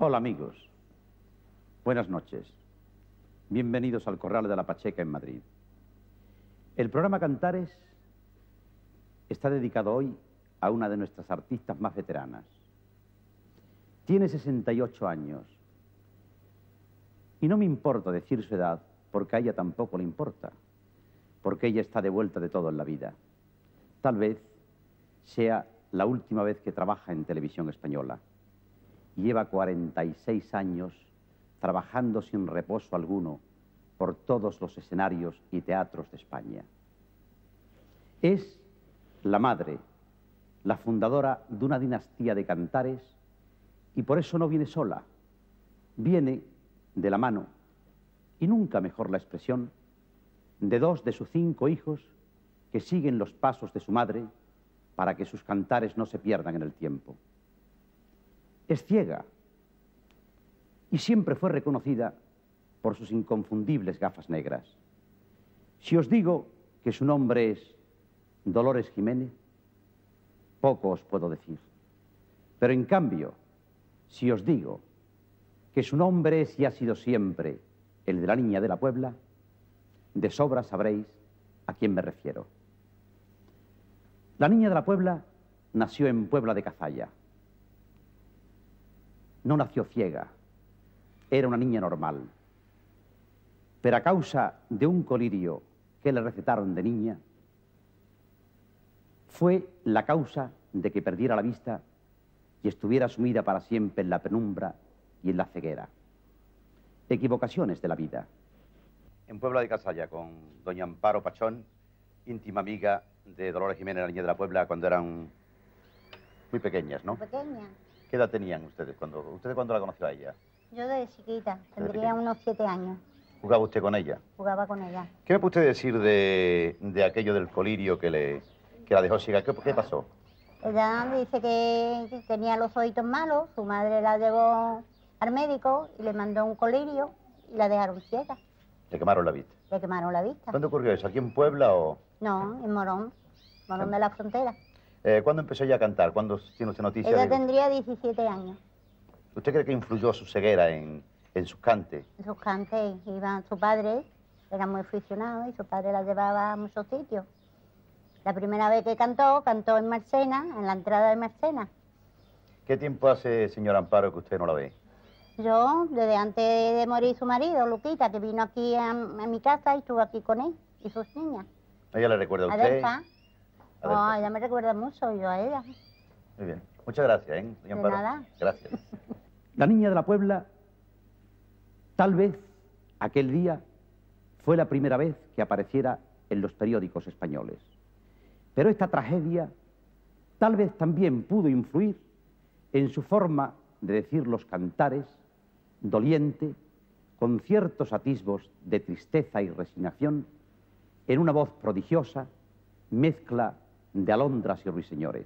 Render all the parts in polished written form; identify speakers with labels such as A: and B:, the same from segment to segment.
A: Hola amigos, buenas noches. Bienvenidos al Corral de la Pacheca en Madrid. El programa Cantares está dedicado hoy a una de nuestras artistas más veteranas. Tiene 68 años y no me importa decir su edad porque a ella tampoco le importa, porque ella está de vuelta de todo en la vida. Tal vez sea la última vez que trabaja en televisión española. Lleva 46 años trabajando sin reposo alguno por todos los escenarios y teatros de España. Es la madre, la fundadora de una dinastía de cantares y por eso no viene sola, viene de la mano, y nunca mejor la expresión, de 2 de sus 5 hijos que siguen los pasos de su madre para que sus cantares no se pierdan en el tiempo. Es ciega y siempre fue reconocida por sus inconfundibles gafas negras. Si os digo que su nombre es Dolores Jiménez, poco os puedo decir. Pero en cambio, si os digo que su nombre es y ha sido siempre el de la Niña de la Puebla, de sobra sabréis a quién me refiero. La Niña de la Puebla nació en Puebla de Cazalla. No nació ciega, era una niña normal. Pero a causa de un colirio que le recetaron de niña, fue la causa de que perdiera la vista y estuviera sumida para siempre en la penumbra y en la ceguera. Equivocaciones de la vida. En Puebla de Cazalla, con doña Amparo Pachón, íntima amiga de Dolores Jiménez, la Niña de la Puebla, cuando eran muy pequeñas, ¿no?
B: Pequeña.
A: ¿Qué edad tenían ustedes cuando la conoció a ella?
B: Yo desde chiquita, tendría unos 7 años.
A: ¿Jugaba usted con ella?
B: Jugaba con ella.
A: ¿Qué me puede usted decir de aquello del colirio que la dejó ciega? ¿Qué pasó?
B: Ella dice que tenía los oídos malos, su madre la llevó al médico y le mandó un colirio y la dejaron ciega.
A: Le quemaron la vista.
B: Le quemaron la vista.
A: ¿Cuándo ocurrió eso? ¿Aquí en Puebla o...?
B: No, en Morón de la Frontera.
A: ¿Cuándo empezó ella a cantar? ¿Cuándo tiene usted noticia
B: Ella tendría 17 años.
A: ¿Usted cree que influyó su ceguera en sus cantes?
B: En sus cantes su padre era muy aficionado y su padre la llevaba a muchos sitios. La primera vez que cantó en Marcena, en la entrada de Marcena.
A: ¿Qué tiempo hace, señor Amparo, que usted no la ve?
B: Yo, desde antes de morir su marido, Luquita, que vino aquí a mi casa y estuvo aquí con él y sus niñas.
A: ¿Ella le recuerda a usted?
B: Adelfa. Oh, ella me recuerda mucho, yo a ella.
A: Muy bien. Muchas gracias, doña Amparo.
B: De nada.
A: Gracias. La Niña de la Puebla, tal vez aquel día fue la primera vez que apareciera en los periódicos españoles. Pero esta tragedia tal vez también pudo influir en su forma de decir los cantares, doliente, con ciertos atisbos de tristeza y resignación, en una voz prodigiosa, mezcla de alondras y ruiseñores.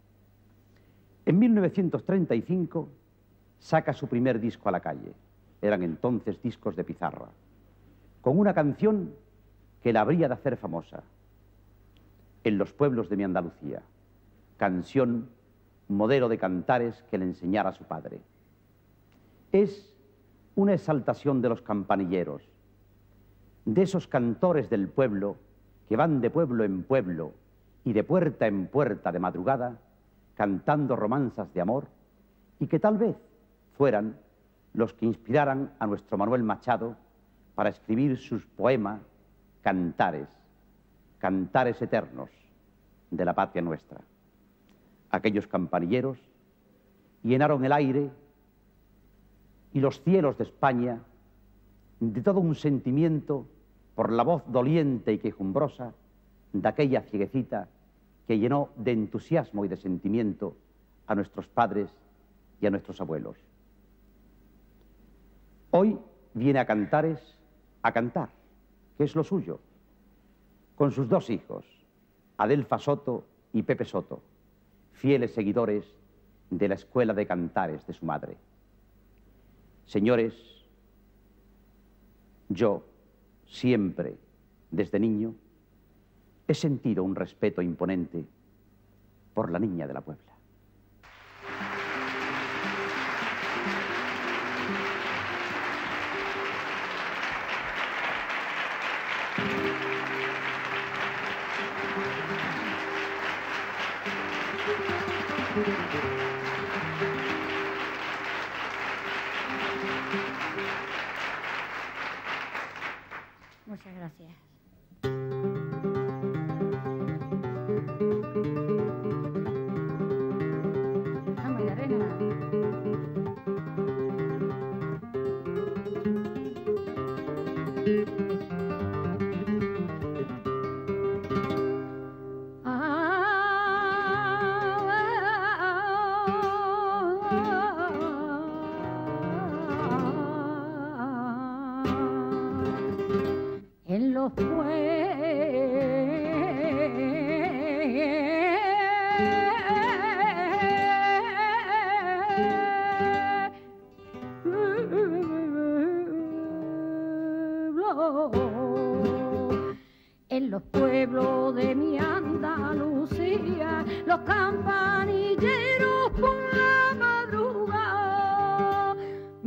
A: En 1935 saca su primer disco a la calle. Eran entonces discos de pizarra, con una canción que la habría de hacer famosa. En los pueblos de mi Andalucía, canción modelo de cantares que le enseñara a su padre. Es una exaltación de los campanilleros, de esos cantores del pueblo que van de pueblo en pueblo y de puerta en puerta de madrugada, cantando romanzas de amor, y que tal vez fueran los que inspiraran a nuestro Manuel Machado para escribir sus poemas cantares, cantares eternos de la patria nuestra. Aquellos campanilleros llenaron el aire y los cielos de España de todo un sentimiento por la voz doliente y quejumbrosa de aquella cieguecita que llenó de entusiasmo y de sentimiento a nuestros padres y a nuestros abuelos. Hoy viene a Cantares a cantar, que es lo suyo, con sus 2 hijos, Adelfa Soto y Pepe Soto, fieles seguidores de la escuela de cantares de su madre. Señores, yo siempre, desde niño, he sentido un respeto imponente por la Niña de la Puebla.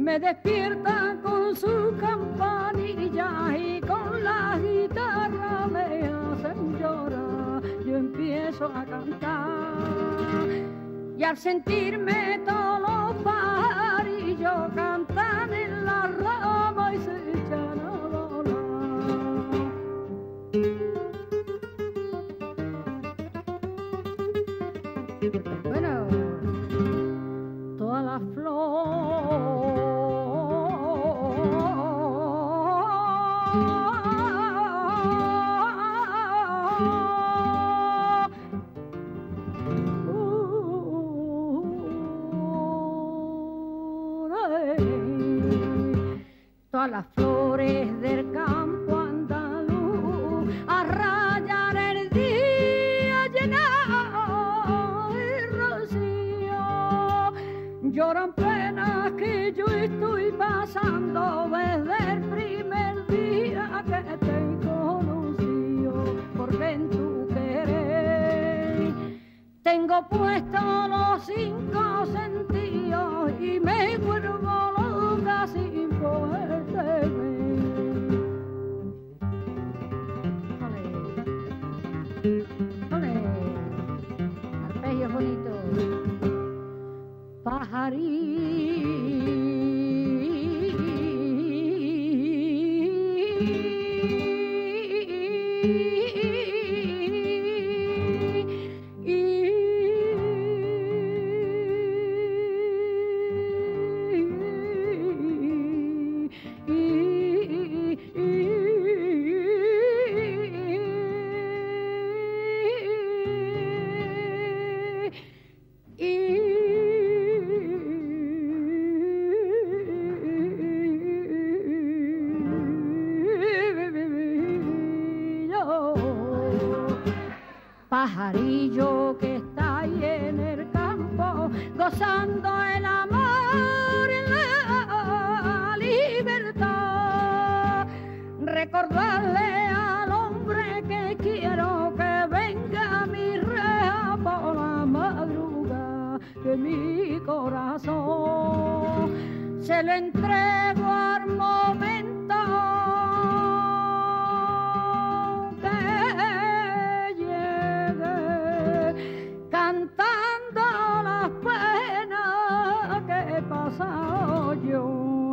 C: me despierta con su campanilla y con la guitarra me hacen llorar. Yo empiezo a cantar y al sentirme todos los pajarillos cantan en la rama y se echan a volar. Bueno, todas las todas las flores del campo andaluz a rayar el día lleno de rocío, lloran penas que yo estoy pasando desde el primer día que te he conocido, porque en tu querer tengo puestos los 5 sentidos y me vuelvo loca sin poderte ver. Ole, ole, arpegio bonito. Pajarillo que está ahí en el campo, gozando el amor y la libertad. Recordarle al hombre que quiero que venga a mi reja por la madrugada, que mi corazón se lo entrego al momento cantando las penas que he pasado yo.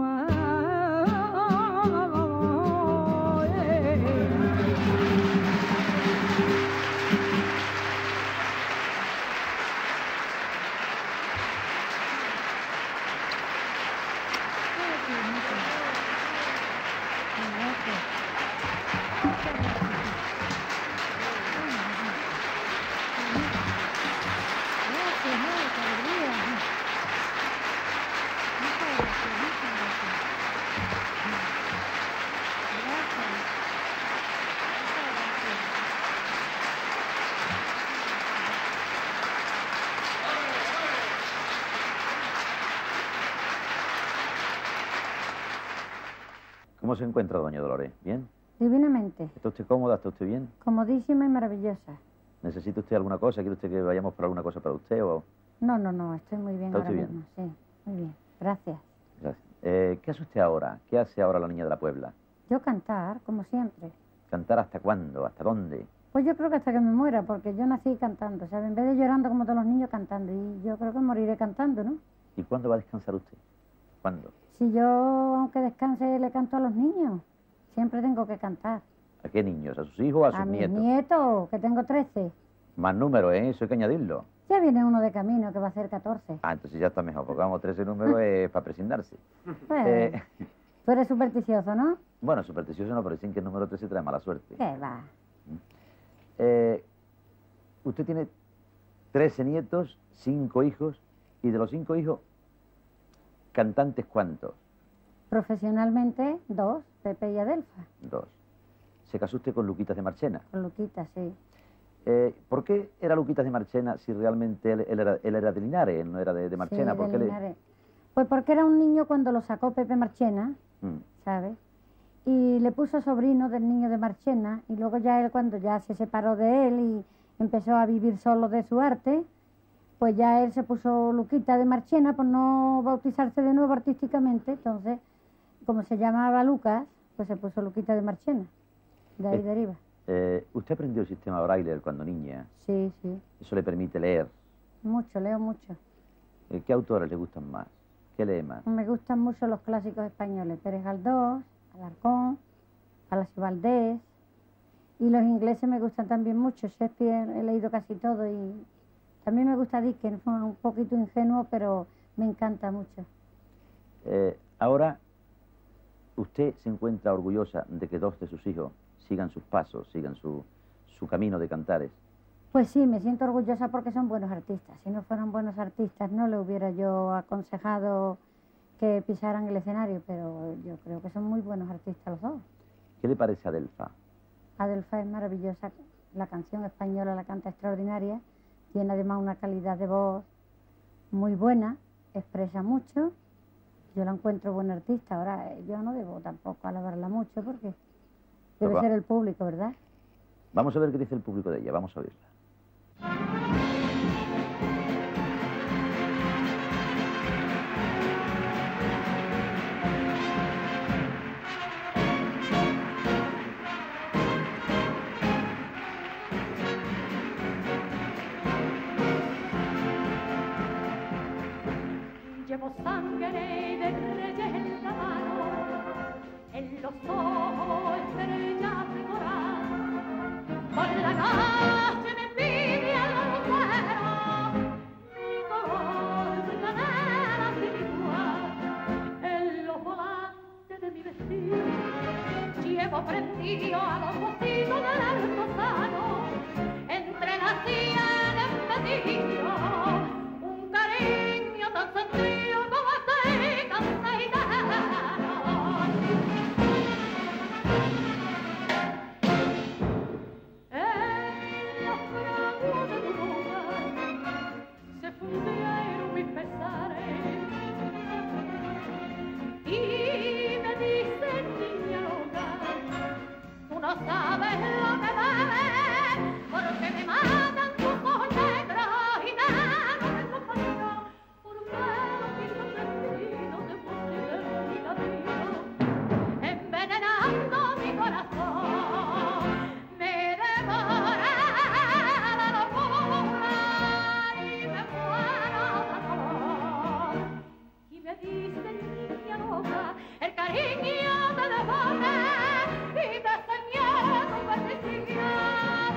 A: ¿Cómo se encuentra, doña Dolores? ¿Bien?
B: Divinamente,
A: ¿Está usted cómoda? ¿Está usted bien?
B: comodísima y maravillosa.
A: ¿Necesita usted alguna cosa? ¿Quiere usted que vayamos por alguna cosa para usted o...?
B: No, no, no, estoy muy bien
A: ¿Está
B: ahora
A: usted bien?
B: mismo, sí, muy bien, gracias.
A: Gracias. ¿Qué hace usted ahora? ¿Qué hace ahora la niña de la Puebla?
B: Yo cantar, como siempre.
A: ¿Cantar hasta cuándo? ¿Hasta dónde?
B: Pues yo creo que hasta que me muera, porque yo nací cantando, ¿sabes? En vez de llorando como todos los niños cantando, y yo creo que moriré cantando, ¿no?
A: ¿Y cuándo va a descansar usted? ¿Cuándo?
B: Si yo, aunque descanse, le canto a los niños, siempre tengo que cantar.
A: ¿A qué niños? ¿A sus hijos o a sus
B: A mis
A: nietos?
B: nietos, que tengo 13.
A: Más números, ¿eh? Eso hay que añadirlo.
B: Ya viene uno de camino, que va a ser 14.
A: Ah, entonces ya está mejor, porque vamos, 13 números es para presignarse.
B: Pues, tú eres supersticioso, ¿no?
A: Bueno, supersticioso no, pero dicen que el número 13 trae mala suerte.
B: ¿Qué va?
A: Usted tiene 13 nietos, 5 hijos, y de los 5 hijos, ¿cantantes cuántos?
B: Profesionalmente, 2, Pepe y Adelfa.
A: 2. ¿Se casó usted con Luquitas de Marchena?
B: Con Luquita, sí.
A: ¿Por qué era Luquitas de Marchena si realmente él era de Linares, él no era de Marchena?
B: Sí,
A: ¿Por
B: de
A: qué le...?
B: Linares. Pues porque era un niño cuando lo sacó Pepe Marchena, ¿sabes? Y le puso sobrino del niño de Marchena, y luego ya él, cuando ya se separó de él y empezó a vivir solo de su arte,
D: pues ya él se puso Luquita de Marchena por no bautizarse de nuevo artísticamente. Entonces, como se llamaba Lucas, pues se puso Luquita de Marchena. De ahí deriva.
A: ¿Usted aprendió el sistema Braille cuando niña?
D: Sí, sí.
A: ¿Eso le permite leer?
D: Mucho, leo mucho.
A: ¿Qué autores le gustan más? ¿Qué lee más?
D: Me gustan mucho los clásicos españoles. Pérez Galdós, Alarcón, Palacio Valdés. Y los ingleses me gustan también mucho. Shakespeare he leído casi todo y también me gusta Dickens. Fue un poquito ingenuo, pero me encanta mucho.
A: Ahora, ¿usted se encuentra orgullosa de que dos de sus hijos sigan sus pasos, sigan su camino de cantares?
D: Pues sí, me siento orgullosa porque son buenos artistas. Si no fueran buenos artistas no le hubiera yo aconsejado que pisaran el escenario, pero yo creo que son muy buenos artistas los dos.
A: ¿Qué le parece a Adelfa?
D: Adelfa es maravillosa, la canción española la canta extraordinaria, tiene además una calidad de voz muy buena, expresa mucho, yo la encuentro buena artista. Ahora, yo no debo tampoco alabarla mucho porque debe ser el público, ¿verdad?
A: Vamos a ver qué dice el público de ella, vamos a oírla.
C: Llevo sangre de reyes en la mano, en los ojos estrellas de coral. Por la noche me pide el lucero, mi color de canela sin igual. En los volantes de mi vestido llevo prendido a los bocitos del altozano, entre las sienes metido un cariño tan sentido como este cantaitano. En los fraguas de tu boca se fundieron mis pesares y me dicen, niña loca, tú no sabes lo que vale, porque me matan tus ojos negros y negros en los paños, por ver mis sentidos de posible y camino, envenenando mi corazón, me devora la locura y me muero de dolor. Y me dicen, niña loca, el cariño te devora y te señala tu perdición.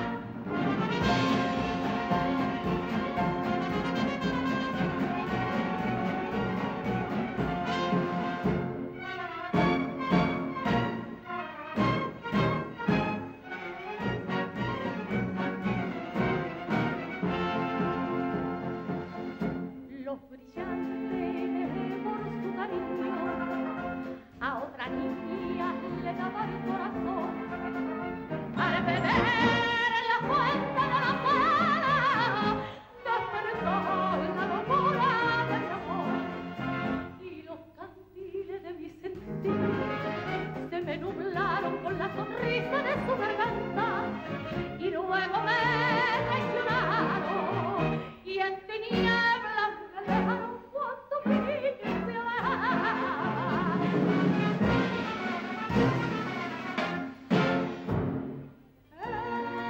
C: Los brillantes por su cariño a otra niña le daba el corazón. Al beber en la fuente de la pala despertó la locura de mi amor y los cantiles de mi sentir se me nublaron con la sonrisa de su garganta y luego me traicionaron y en tinieblas me dejaron cuando quise alejar. En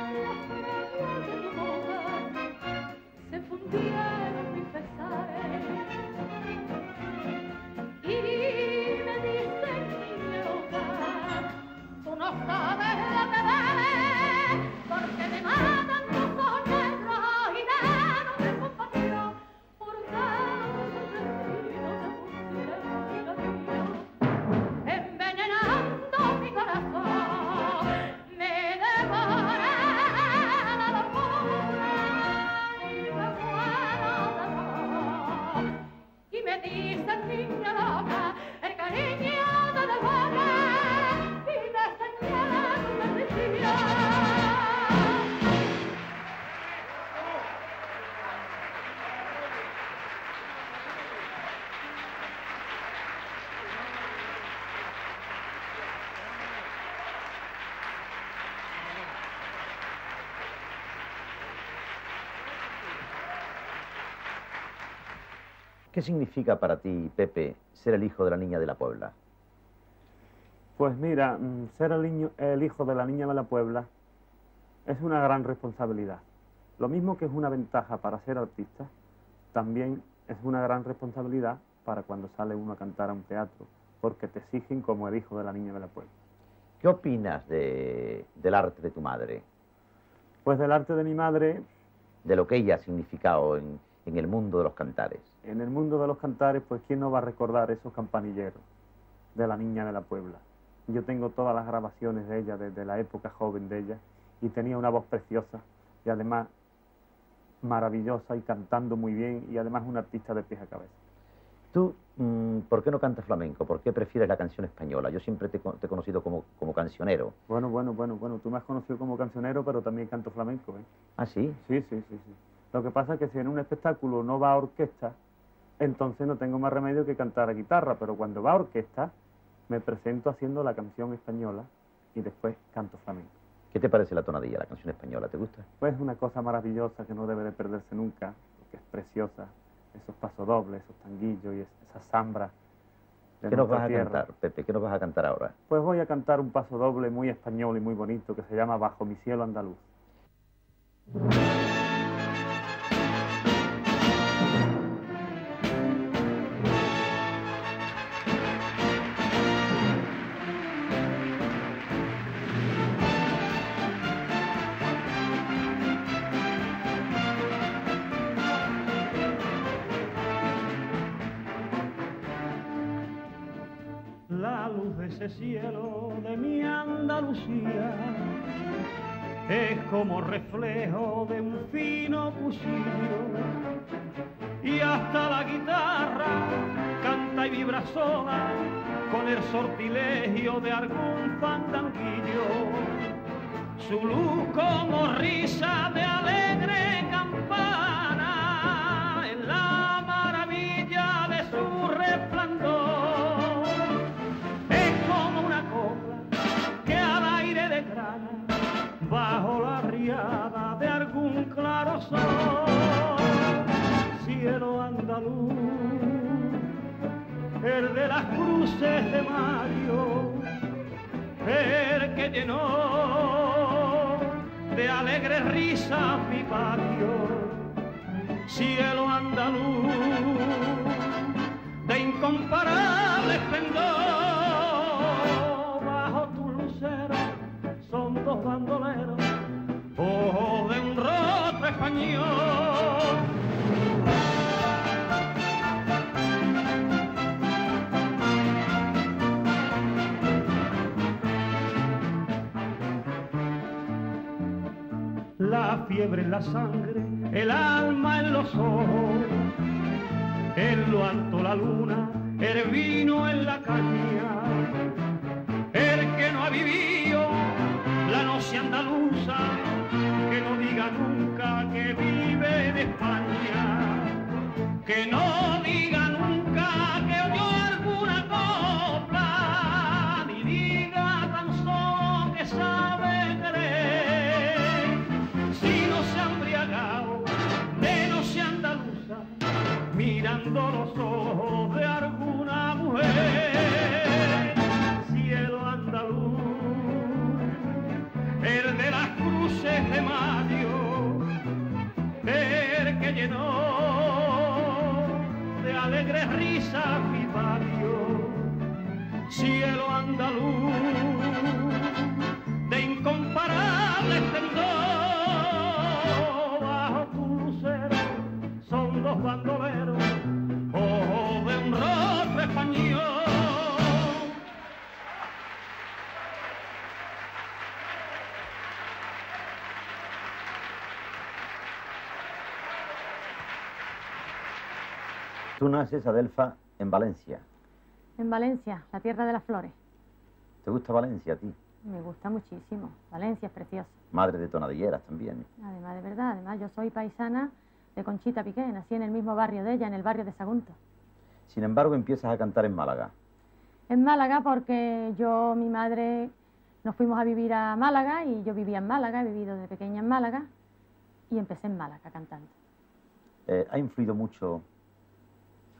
A: ¿Qué significa para ti, Pepe, ser el hijo de la Niña de la Puebla?
E: Pues mira, ser el hijo de la Niña de la Puebla es una gran responsabilidad. Lo mismo que es una ventaja para ser artista, también es una gran responsabilidad para cuando sale uno a cantar a un teatro, porque te exigen como el hijo de la Niña de la Puebla.
A: ¿Qué opinas del arte de tu madre?
E: Pues del arte de mi madre...
A: De lo que ella ha significado en el mundo de los cantares.
E: En el mundo de los cantares, pues ¿quién no va a recordar esos campanilleros de la Niña de la Puebla? Yo tengo todas las grabaciones de ella, desde la época joven de ella, y tenía una voz preciosa, y además maravillosa, y cantando muy bien, y además un artista de pies a cabeza.
A: Tú, ¿por qué no cantas flamenco? ¿Por qué prefieres la canción española? Yo siempre te he conocido como cancionero.
E: Bueno, tú me has conocido como cancionero, pero también canto flamenco, ¿eh?
A: ¿Ah, sí?
E: Sí. Lo que pasa es que si en un espectáculo no va a orquesta, entonces no tengo más remedio que cantar a guitarra, pero cuando va a orquesta, me presento haciendo la canción española y después canto flamenco.
A: ¿Qué te parece la tonadilla, la canción española? ¿Te gusta?
E: Pues es una cosa maravillosa que no debe de perderse nunca, porque es preciosa. Esos pasodobles, esos tanguillos y esa zambra de
A: ¿Qué nos vas a
E: tierra.
A: cantar, Pepe? ¿Qué nos vas a cantar ahora?
E: Pues voy a cantar un pasodoble muy español y muy bonito que se llama Bajo mi cielo andaluz.
F: La luz de ese cielo de mi Andalucía es como reflejo de un fino cuchillo, y hasta la guitarra canta y vibra sola con el sortilegio de algún fandanguillo. Su luz como risa de alegre campana es la maravilla de su resplandor. Bajo la riada de algún claro sol, cielo andaluz, el de las cruces de Mario, el que llenó de alegres risas mi patio, cielo andaluz, de incomparable esplendor, bajo tu lucero son dos bandoleros, ojos de un rostro español. La fiebre en la sangre, el alma en los ojos, en lo alto la luna, el vino en la caña, el que no ha vivido la noche andaluza, que no diga nunca que vive en España, que no diga nunca que oyó alguna copla, ni diga tan solo que sabe querer, si no se ha embriagado de noche andaluza, mirando los ojos de alguna mujer, cielo andaluz, el de las cruces de Mario, el que llenó de alegres risas mi patio, cielo andaluz, de incomparable esplendor, bajo tu lucero son dos bandoleros, ojos de un rostro español.
A: Tú naces, Adelfa, en Valencia.
G: En Valencia, la tierra de las flores.
A: ¿Te gusta Valencia a ti?
G: Me gusta muchísimo. Valencia es preciosa.
A: Madre de tonadilleras también.
G: Además, de verdad, además yo soy paisana de Conchita Piqué, nací en el mismo barrio de ella, en el barrio de Sagunto.
A: Sin embargo, empiezas a cantar en Málaga.
G: En Málaga porque mi madre, nos fuimos a vivir a Málaga y yo vivía en Málaga, he vivido desde pequeña en Málaga y empecé en Málaga cantando.
A: ¿Ha influido mucho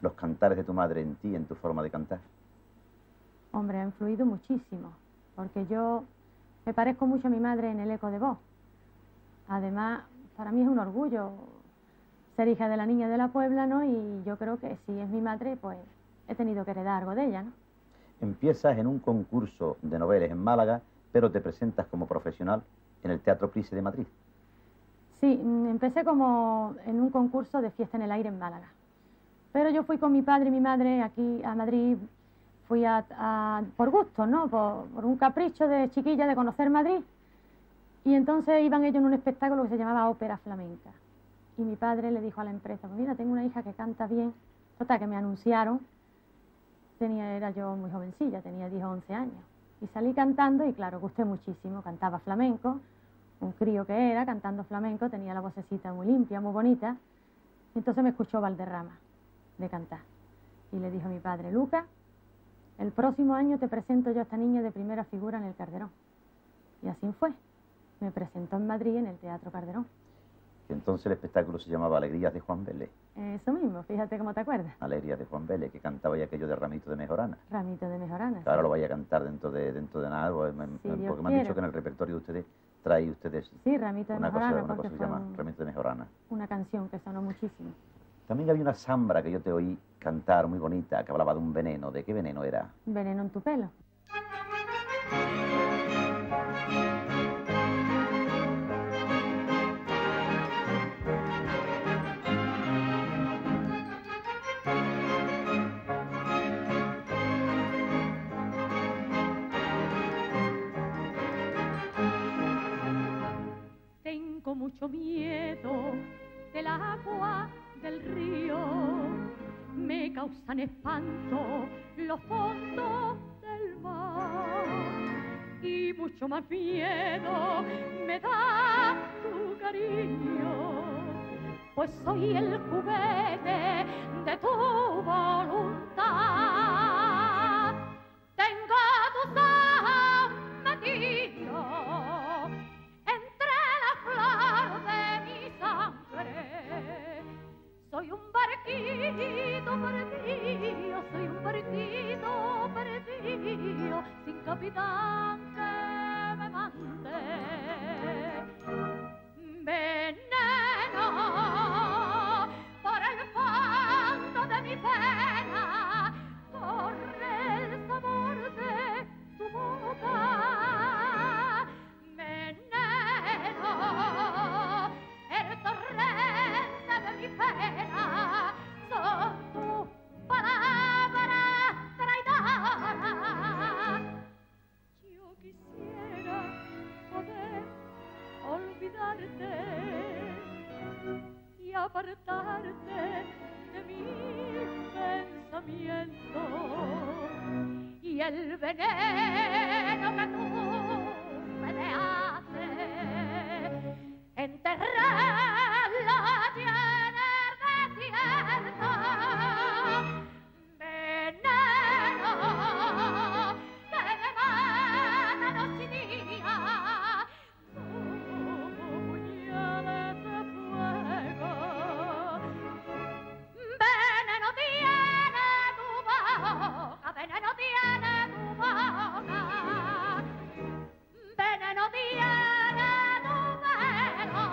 A: los cantares de tu madre en ti, en tu forma de cantar?
G: Hombre, ha influido muchísimo, porque yo me parezco mucho a mi madre en el eco de voz. Además, para mí es un orgullo ser hija de la niña de la Puebla, ¿no? Y yo creo que si es mi madre, pues he tenido que heredar algo de ella, ¿no?
A: Empiezas en un concurso de novelas en Málaga, pero te presentas como profesional en el Teatro Price de Madrid.
G: Sí, empecé como en un concurso de fiesta en el aire en Málaga. Pero yo fui con mi padre y mi madre aquí a Madrid, fui por gusto, ¿no? Por un capricho de chiquilla de conocer Madrid. Y entonces iban ellos en un espectáculo que se llamaba Ópera Flamenca. Y mi padre le dijo a la empresa, pues mira, tengo una hija que canta bien. Total, que me anunciaron. Era yo muy jovencilla, tenía 10 o 11 años. Y salí cantando y claro, gusté muchísimo. Cantaba flamenco, un crío que era, cantando flamenco, tenía la vocecita muy limpia, muy bonita. Y entonces me escuchó Valderrama de cantar. Y le dijo a mi padre, Lucas, el próximo año te presento yo a esta niña de primera figura en el Calderón. Y así fue. Me presentó en Madrid en el Teatro Calderón.
A: Que entonces el espectáculo se llamaba Alegrías de Juan Vélez.
G: Eso mismo, fíjate cómo te acuerdas.
A: Alegrías de Juan Vélez, que cantaba ya aquello de Ramito de Mejorana.
G: Ramito de Mejorana.
A: Que ahora lo vaya a cantar dentro de nada, porque me han dicho que en el repertorio de ustedes trae ustedes
G: sí, Ramito de
A: una
G: Mejorana,
A: cosa que se llama Ramito de Mejorana.
G: Una canción que sonó muchísimo.
A: También había una zambra que yo te oí cantar muy bonita, que hablaba de un veneno. ¿De qué veneno era?
G: Veneno en tu pelo.
C: Tengo mucho miedo del agua del río, me causan espanto los fondos del mar y mucho más miedo me da tu cariño, pues soy el juguete de tu voluntad. Tengo tu ojos metido entre la flor de mi sangre. Soy un barquito perdido, soy un barquito perdido, sin capitán que me mande. Veneno por el fondo de mi pena, corre el sabor de tu boca. Veneno, el torrente de mi pena, son tus palabras traidoras. Yo quisiera poder olvidarte y apartarte de mis pensamientos, y el veneno que tú me dejaste enterrarlo llenar de desierto. Veneno que me mata noche y día, puñales de fuego. Veneno tiene tu boca, veneno tiene tu boca, veneno tiene tu velo.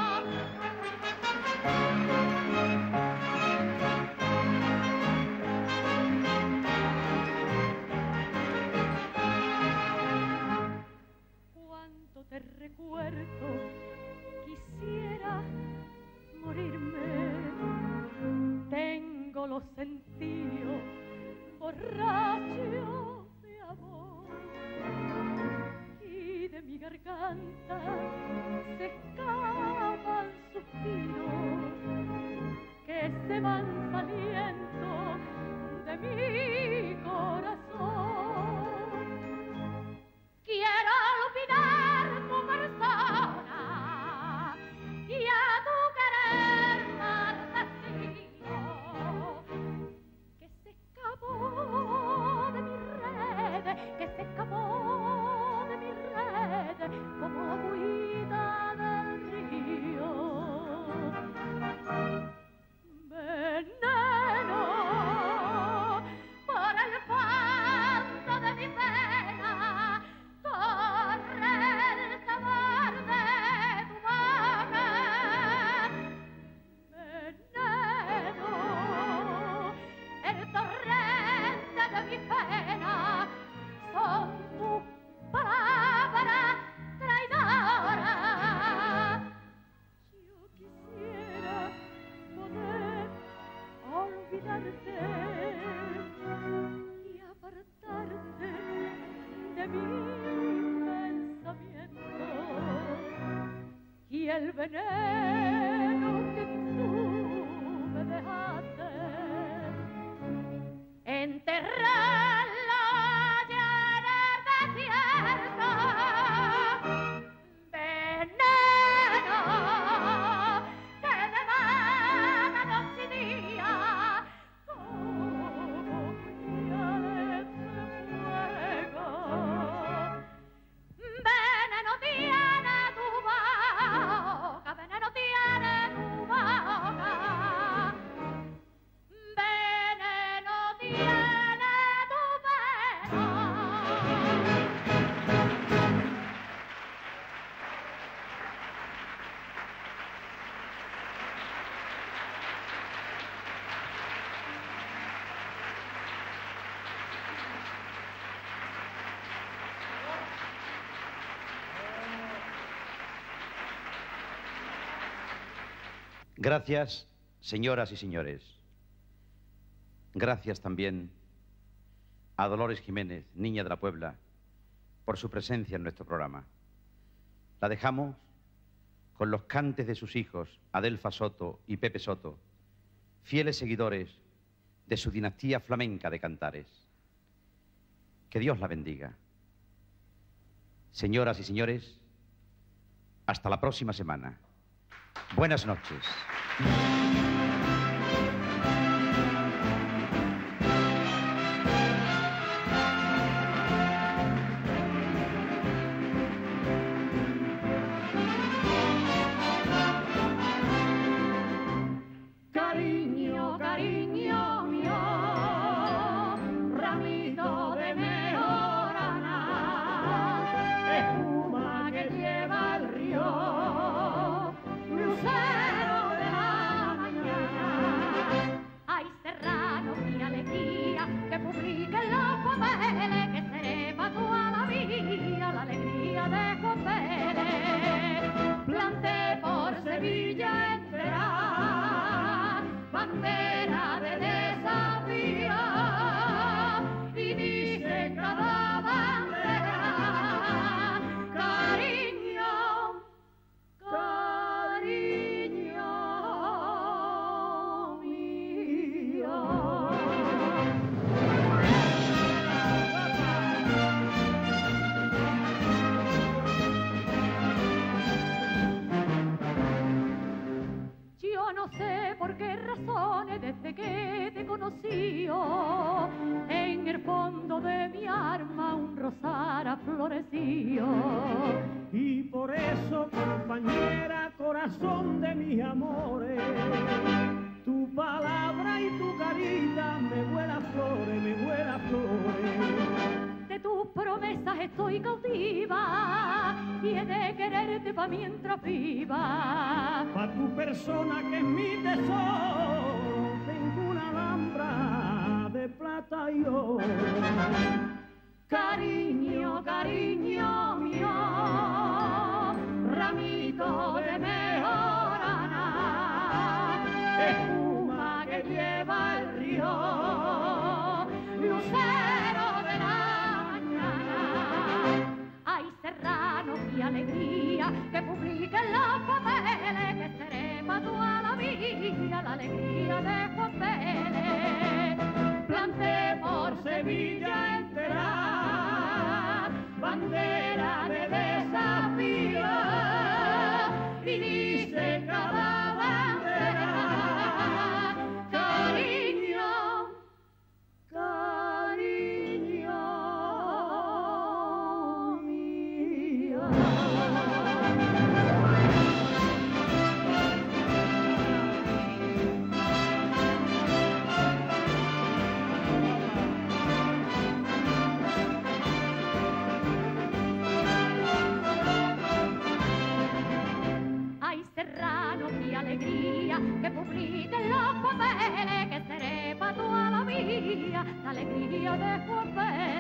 C: Cuánto te recuerdo, quisiera morirme. Tengo los sentidos borrachos de amor y de mi garganta se escapan suspiros que se van saliendo de mi corazón. Quiero olvidar tu persona y a tu querer maldecido, que se escapó de mi red, que se escapó de mi red como agüita del río. Veneno veneno que tú me dejaste. Enterrarla ya en el desierto, veneno que me mata noche y día, como puñales de fuego. Veneno tiene tu boca, veneno tiene tu boca, veneno tiene tu pelo.
A: Gracias, señoras y señores. Gracias también a Dolores Jiménez, Niña de la Puebla, por su presencia en nuestro programa. La dejamos con los cantes de sus hijos, Adelfa Soto y Pepe Soto, fieles seguidores de su dinastía flamenca de cantares. Que Dios la bendiga. Señoras y señores, hasta la próxima semana. Buenas noches.
C: Cariño, cariño mío, ramito de mejorana, espuma que lleva el río, lucero de la mañana. Ay, serrano, mi alegría, que publiquen los papeles, que sepa toda la vida la alegría de Juan Pérez. Planté por Sevilla entera bandera de desafío, y dice cada bandera, cariño, cariño mío. Yo no sé por qué razones desde que te conocí, en el fondo de mi alma un rosal ha florecido.
F: Y por eso, compañera, corazón de mis amores, tu palabra y tu carita me huela flores, me huela flores.
C: De tus promesas estoy cautiva y he de quererte pa' mientras viva.
F: Pa' tu persona que es mi tesoro, tengo una alhambra de plata y oro.
C: Cariño, cariño mío, ramito de mejorana, espuma que lleva el río, lucero de la mañana. Ay, serrano, mi alegría, que publiquen los papeles, que seré pa' toda la vida la alegría de Juan Pérez. Planté por Sevilla entera bandera de desafío, y dice cada bandera, cariño, cariño mío. Ay, serrano, mi alegría, que publiquen los papeles, que seré pa' toda la vida la alegría de Juan Pérez.